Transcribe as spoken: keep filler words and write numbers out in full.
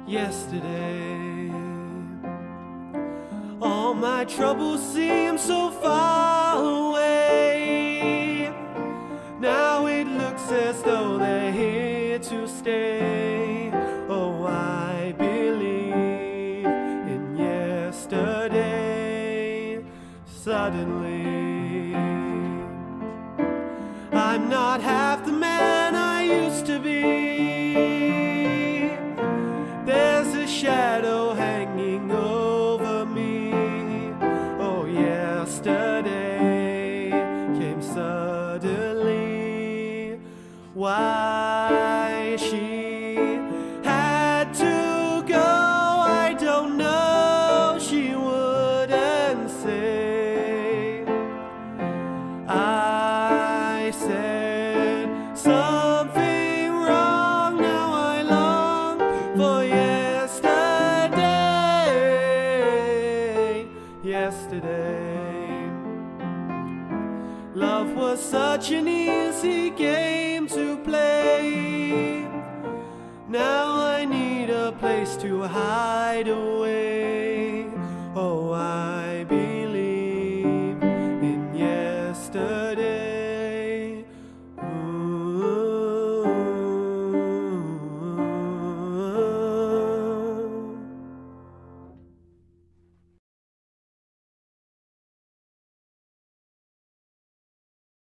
yesterday. All my troubles seem so far away. Now it looks as though they're here to stay. Oh, I believe in yesterday. Suddenly, I'm not half the man I used to be. There's a shadow hanging over me. Oh, yesterday came suddenly. Why she had to go, I don't know. She wouldn't say. I said something wrong. Now I long for yesterday. Yesterday, love was such an easy game to play. Now I need a place to hide away. Oh, I